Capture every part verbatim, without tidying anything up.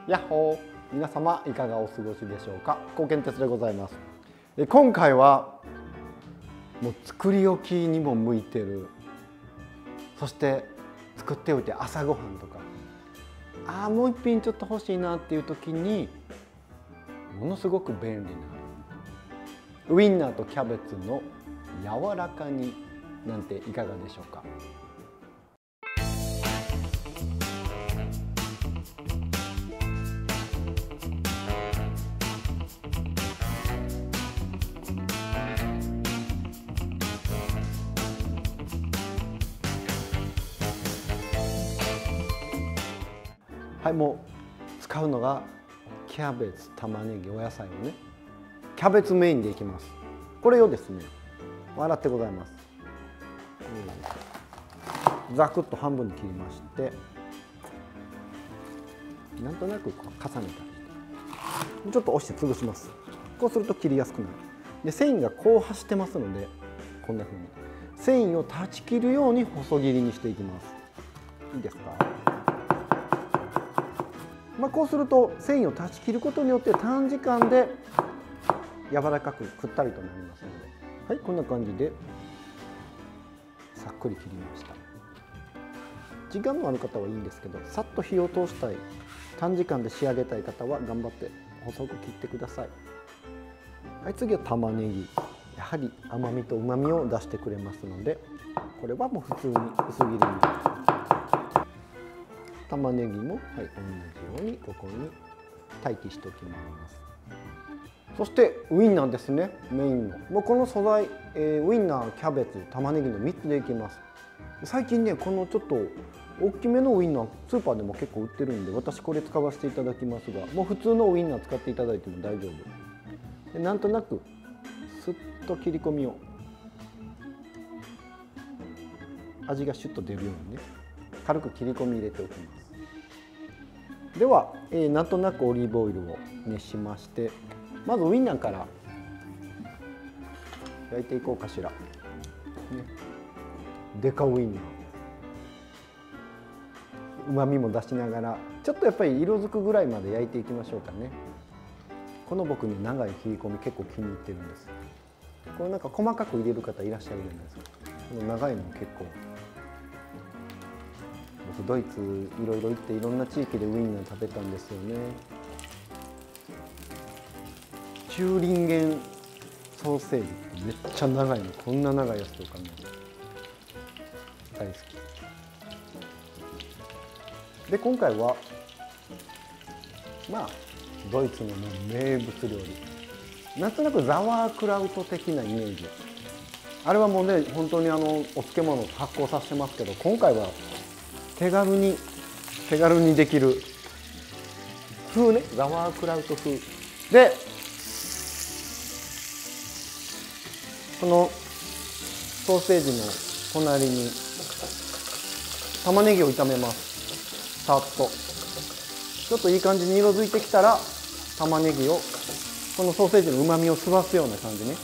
やっほー、皆様いかがお過ごしでしょうか。高健哲でございます。え今回はもう作り置きにも向いてる、そして作っておいて朝ごはんとか、ああもう一品ちょっと欲しいなっていう時にものすごく便利なウインナーとキャベツの柔らか煮なんていかがでしょうか。はい、もう使うのがキャベツ、玉ねぎ、お野菜をね、キャベツメインでいきます。これをですね、洗ってございます。ざくっと半分に切りまして、なんとなくこう重ねたりして、ちょっと押して潰します。こうすると切りやすくなる。で、繊維がこう走ってますので、こんな風に繊維を断ち切るように細切りにしていきます。いいですか。まあ、こうすると繊維を断ち切ることによって短時間で柔らかくくったりとなりますので、はい、こんな感じでさっくり切りました。時間のある方はいいんですけど、さっと火を通したい、短時間で仕上げたい方は頑張って細く切ってください。はい、次は玉ねぎ。やはり甘みと旨みを出してくれますので、これはもう普通に薄切りに。玉ねぎも、はい、同じようにここに待機しておきます。そしてウインナーですね、メインのもうこの素材、えー、ウインナー、キャベツ、玉ねぎのみっつでいきます。最近ね、このちょっと大きめのウインナースーパーでも結構売ってるんで、私これ使わせていただきますが、もう普通のウインナー使っていただいても大丈夫で、なんとなくスッと切り込みを、味がシュッと出るようにね、軽く切り込み入れておきます。では、えー、なんとなくオリーブオイルを熱しまして、まずウインナーから焼いていこうかしら、ね、デカウインナー、うまみも出しながらちょっとやっぱり色づくぐらいまで焼いていきましょうかね。この僕ね、長い切り込み結構気に入ってるんです。これなんか細かく入れる方いらっしゃるじゃないですか。この長いの結構、僕ドイツいろいろ行っていろんな地域でウインナー食べたんですよね。チューリンゲンソーセージってめっちゃ長いの、こんな長いやつとかね、大好きで、今回はまあドイツの、ね、名物料理、なんとなくザワークラウト的なイメージ。あれはもうね、本当にあのお漬物発酵させてますけど、今回は手軽に手軽にできる風ね、ザワークラウト風で、このソーセージの隣に玉ねぎを炒めます。さっとちょっといい感じに色づいてきたら、玉ねぎをこのソーセージのうまみを吸わすような感じね。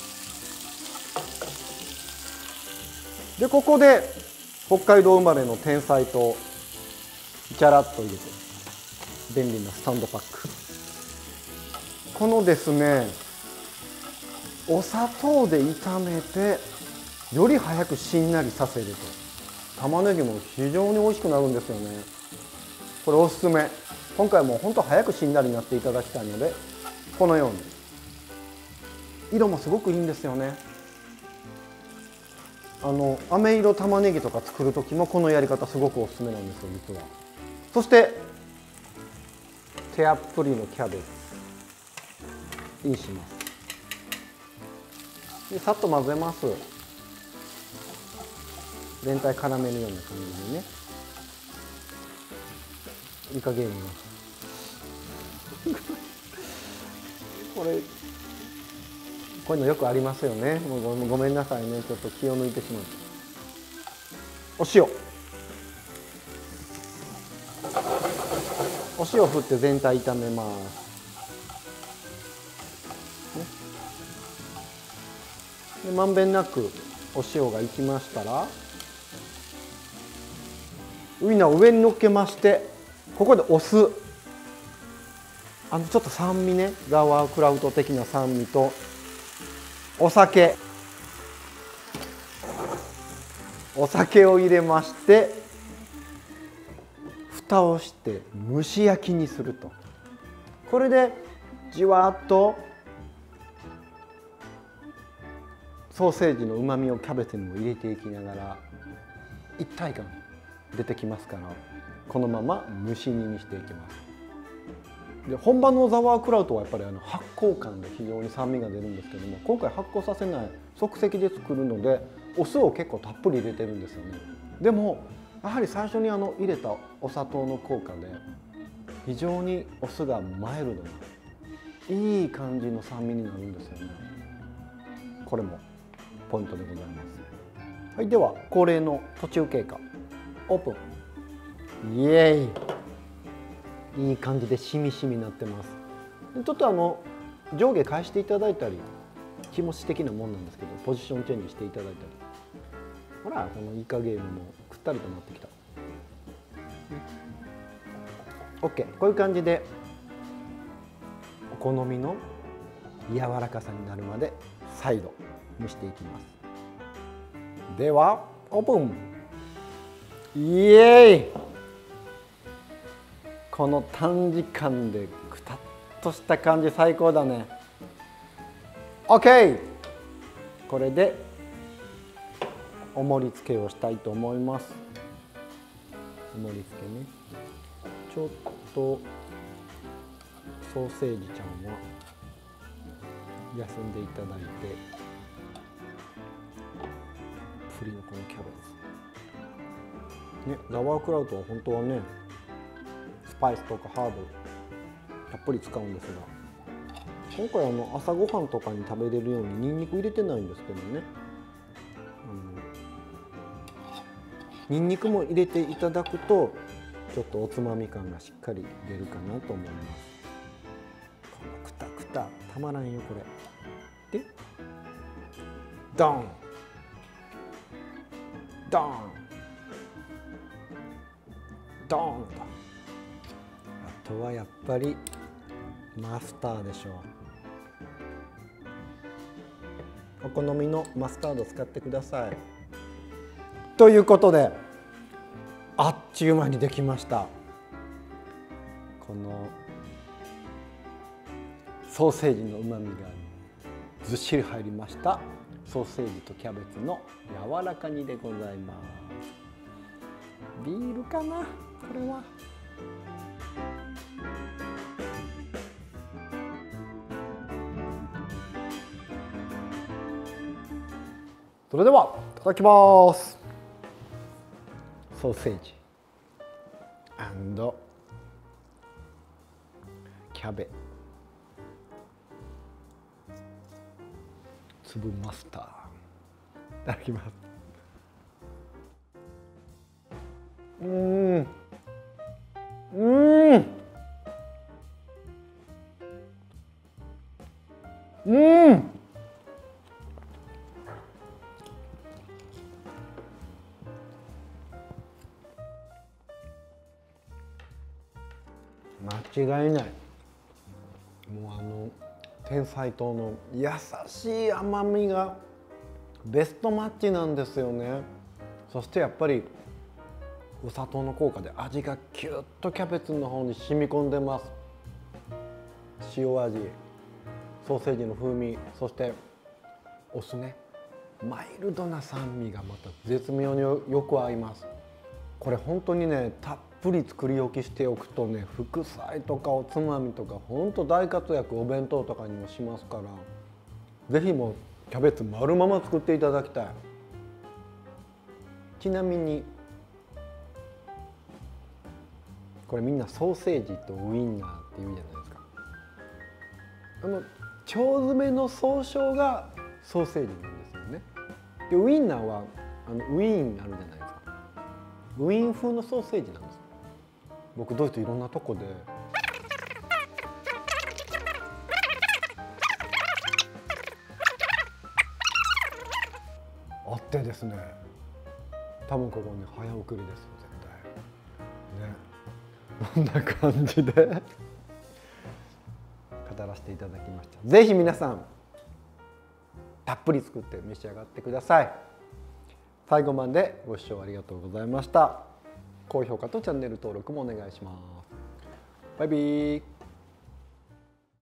で、ここで北海道生まれの天才糖ジャラッと入れて、便利なスタンドパック。このですね、お砂糖で炒めてより早くしんなりさせると玉ねぎも非常に美味しくなるんですよね。これおすすめ。今回も本当早くしんなりになっていただきたいので、このように色もすごくいいんですよね。あの飴色玉ねぎとか作る時もこのやり方すごくおすすめなんですよ、実は。そして手たっぷりのキャベツインします。で、さっと混ぜます。全体絡めるような感じでね。いい加減にこれこういうのよくありますよね。もう ご, ごめんなさいね、ちょっと気を抜いてしまって。お塩お塩振って全体炒めます、ね、でまんべんなくお塩がいきましたら、ウインナーを上に乗っけまして、ここでお酢あのちょっと酸味ね、ザワークラウト的な酸味とお酒お酒を入れまして、蓋をして蒸し焼きにすると。これでじわっとソーセージのうまみをキャベツにも入れていきながら一体感出てきますから、このまま蒸し煮にしていきます。で本場のザワークラウトはやっぱりあの発酵感で非常に酸味が出るんですけども、今回発酵させない即席で作るのでお酢を結構たっぷり入れてるんですよね。でもやはり最初にあの入れたお砂糖の効果で非常にお酢がマイルドないい感じの酸味になるんですよね。これもポイントでございます。はい、では恒例の途中経過オープン。イエーイ、いい感じでしみしみになってます。ちょっとあの上下返していただいたり、気持ち的なもんなんですけどポジションチェンジしていただいたり、ほらこのイカゲームもくったりとなってきた。 OK、 こういう感じでお好みの柔らかさになるまで再度蒸していきます。ではオープン。イエーイ、この短時間でくたっとした感じ最高だね。 OK、 これでお盛り付けをしたいと思います。お盛り付けね、ちょっとソーセージちゃんは休んでいただいて、プリのこのキャベツね、ザワークラウトは本当はねスパイスとかハーブたっぷり使うんですが、今回あの朝ごはんとかに食べれるようにニンニク入れてないんですけどね、あのニンニクも入れていただくとちょっとおつまみ感がしっかり出るかなと思います。このクタクタたまらんよこれ。でドンドンドーンと、あとはやっぱりマスターでしょう。お好みのマスタード使ってください。ということであっちゅう間にできました。このソーセージのうまみがずっしり入りましたソーセージとキャベツの柔らか煮でございます。ビールかなこれは。それではいただきます。ソーセージ&キャベ粒マスター、いただきます。うーん、うーん、うん、間違いない。もうあの天才糖の優しい甘みがベストマッチなんですよね。そしてやっぱりお砂糖の効果で味がキュッとキャベツの方に染み込んでます。塩味、ソーセージの風味、そしてお酢ね、マイルドな酸味がまた絶妙によく合います。これ本当にねたっぷり作り置きしておくとね、副菜とかおつまみとか本当大活躍、お弁当とかにもしますから、ぜひもうキャベツ丸まま作っていただきたい。ちなみにこれみんなソーセージとウインナーって言うじゃないですか。あの腸詰めの総称がソーセージなんですよね。でウインナーはあのウィーンあるじゃないですか。ウィーン風のソーセージなんですよ。僕ドイツいろんなとこであってですね、多分ここね早送りですよ絶対ね。こんな感じで語らせていただきました。ぜひ皆さんたっぷり作って召し上がってください。最後までご視聴ありがとうございました。高評価とチャンネル登録もお願いします。バイビー。